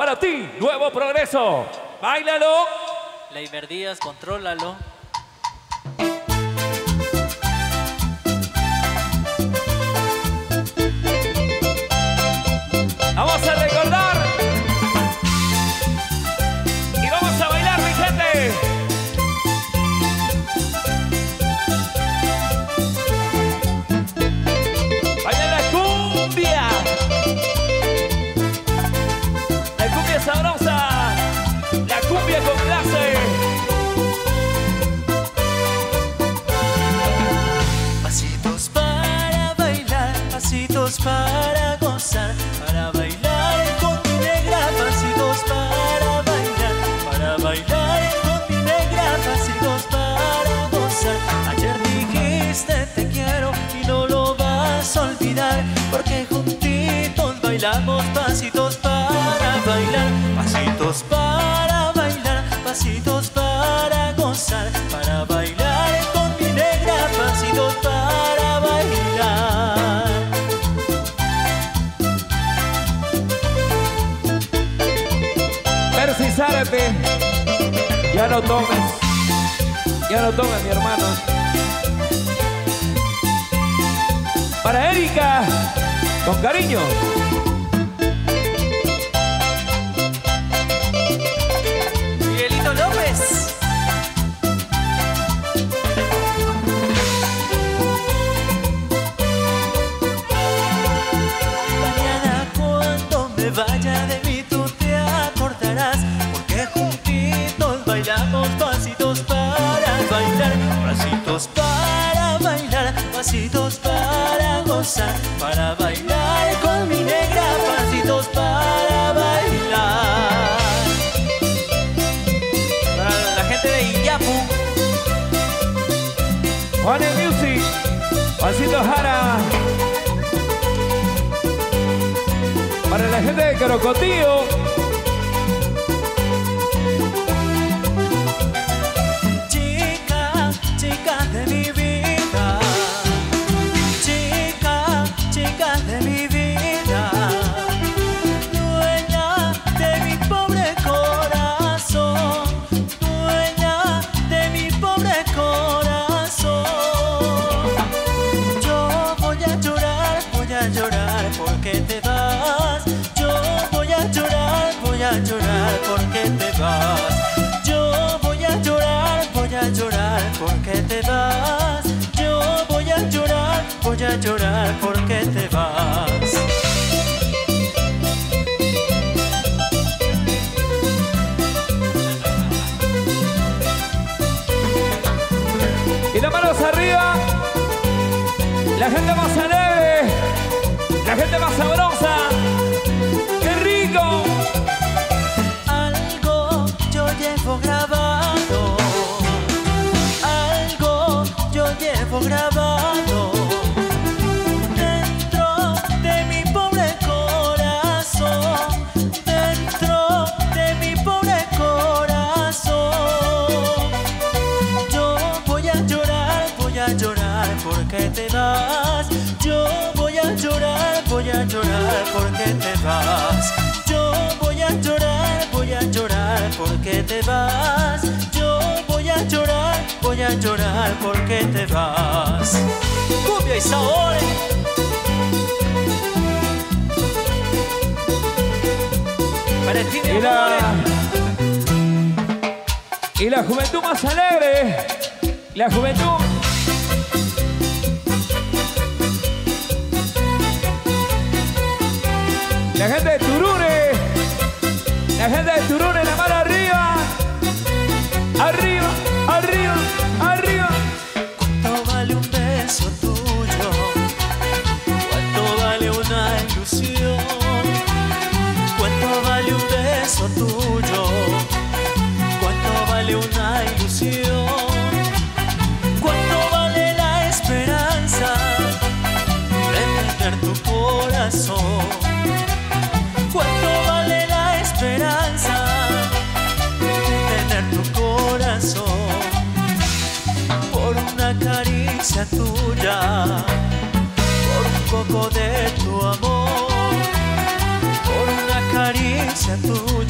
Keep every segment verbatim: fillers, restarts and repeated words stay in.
Para ti, Nuevo Progreso. ¡Báilalo! Leiber Díaz, contrólalo. Vamos a recordar. Y vamos a bailar, mi gente. Baila la cumbia. La cumbia sabrosa. La cumbia con clase. Pasitos para bailar, pasitos para gozar, para bailar con mi negra, pasitos para bailar, para bailar con mi negra, pasitos para gozar. Ayer dijiste te quiero y no lo vas a olvidar, porque juntitos bailamos, pasitos para bailar, pasitos para bailar, pasitos para gozar, para bailar con mi negra, pasitos para bailar. Percy Zárate. Ya no tomes. Ya no tomes, mi hermano. Para Erika, con cariño. Miguelito López. Mañana cuando me vaya de mí tú te acordarás, porque juntitos bailamos, pasitos para bailar, pasitos para bailar, pasitos para gozar, para bailar con mi negra, pasitos para bailar. Para la gente de Iyapu, Juan el Music. Pasito Jara. Para la gente de Corocotío. chica, chica de mi vida, chica, chica de mi vida, dueña de mi pobre corazón, dueña de mi pobre corazón. Yo voy a llorar, voy a llorar porque te vas. Yo voy a llorar, voy a llorar porque te vas. Yo voy a llorar, voy a llorar porque te vas. Yo voy a llorar, voy a llorar porque te vas. Y las manos arriba. La gente más alegre. La gente más sabrosa. ¡Qué rico! Algo yo llevo grabado, algo yo llevo grabado dentro de mi pobre corazón, dentro de mi pobre corazón. Yo voy a llorar, voy a llorar porque te vas. Yo voy a llorar, voy a llorar porque te vas. Yo voy a llorar, voy a llorar porque te vas. Yo voy a llorar, voy a llorar porque te vas. Cumbia y sabor. Valentín de Y la, Amores. y la juventud más alegre. La juventud. La gente de Turune. La gente de Turune, la mano arriba. Arriba, arriba, arriba. ¿Cuánto vale un beso tuyo? ¿Cuánto vale una ilusión? ¿Cuánto vale un beso tuyo? ¿Cuánto vale una ilusión? ¿Cuánto vale la esperanza de tener tu corazón? ¿Cuánto vale la esperanza de tener tu corazón? Por una caricia tuya, por un poco de tu amor, por una caricia tuya.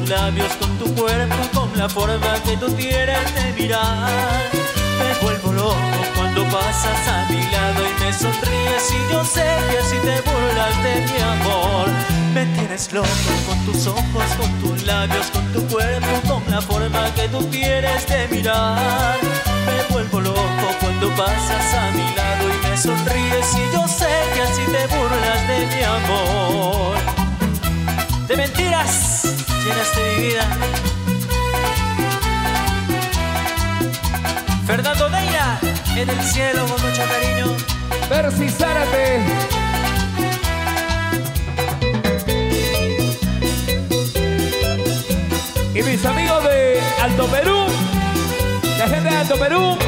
tus labios, con tu cuerpo, con la forma que tú tienes de mirar. Me vuelvo loco cuando pasas a mi lado y me sonríes, y yo sé que así te burlas de mi amor. Me tienes loco con tus ojos, con tus labios, con tu cuerpo, con la forma que tú tienes de mirar. Me vuelvo loco cuando pasas a mi lado y me sonríes, y yo sé que así te burlas de mi amor. De mentiras llenaste mi vida. Fernando Neira, en el cielo con mucho cariño. Percy Zárate. Y mis amigos de Alto Perú, la gente de Alto Perú,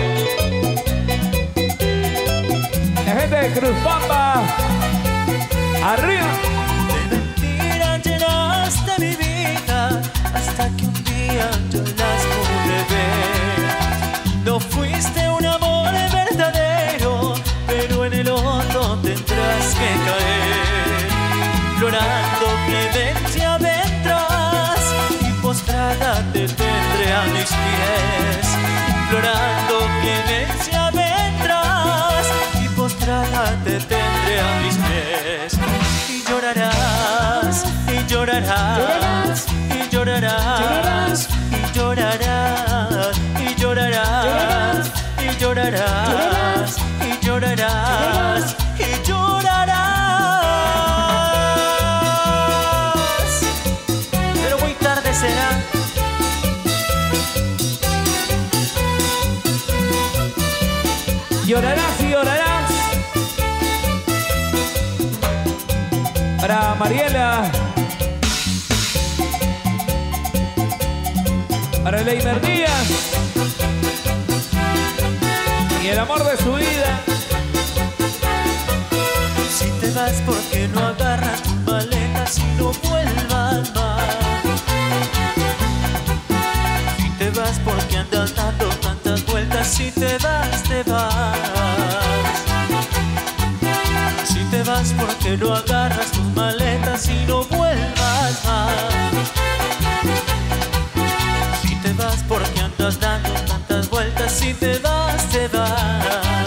la gente de Cruz Pampa, arriba. De mentiras llenaste mi vida hasta que un día yo las pude ver. No fuiste un amor verdadero, pero en el hondo tendrás que caer. Llorando clemencia vendrás y postrada te tendré a mis pies. Llorando clemencia vendrás y postrada te tendré a mis pies. Y llorarás, y llorarás, y llorarás, y llorarás, y llorarás, y llorarás, y llorarás, y llorarás. Pero muy tarde será. Llorarás y llorarás. Para Mariela, para Leimer Díaz y el amor de su vida. Si te vas, porque no agarras tus maletas y no vuelvas más. Si te vas, porque andas dando tantas vueltas. Si te vas, te vas. Si te vas, porque no agarras tus maletas y no vuelvas más. Si te vas, porque andas dando tantas vueltas. Si te vas, te vas.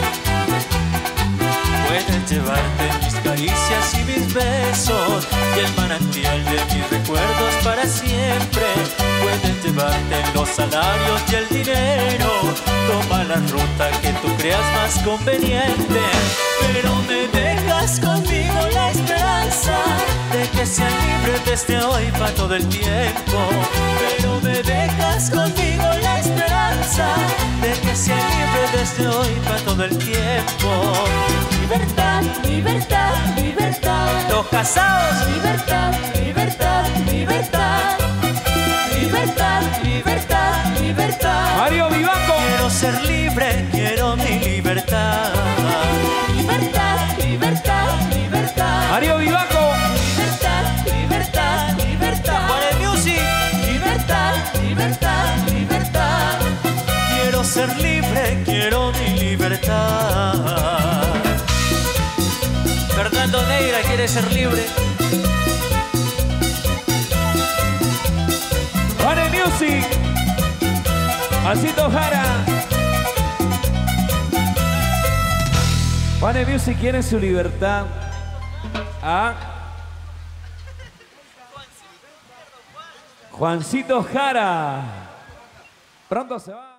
Puedes llevarte mis caricias y mis besos y el manantial de mis recuerdos para siempre. Puedes llevarte los salarios y el dinero. Toma la ruta que tú creas más conveniente, pero me dejas conmigo la esperanza de que seas libre desde hoy para todo el tiempo. Pero me dejas conmigo la esperanza de que seas libre desde hoy para todo el tiempo. Libertad, libertad, libertad. Los casados. Libertad, libertad, libertad. Libertad, libertad, libertad. Mario Vivanco. Quiero ser libre, quiero mi libertad. Libertad, libertad, libertad. Mario Vivanco. Libertad, libertad, libertad. Para el music. Libertad, libertad, libertad. Quiero ser libre, quiero mi libertad. Fernando Neira quiere ser libre. Juane Music. Juancito Jara. Juane Music quiere su libertad. Ah. Juancito Jara. Pronto se va.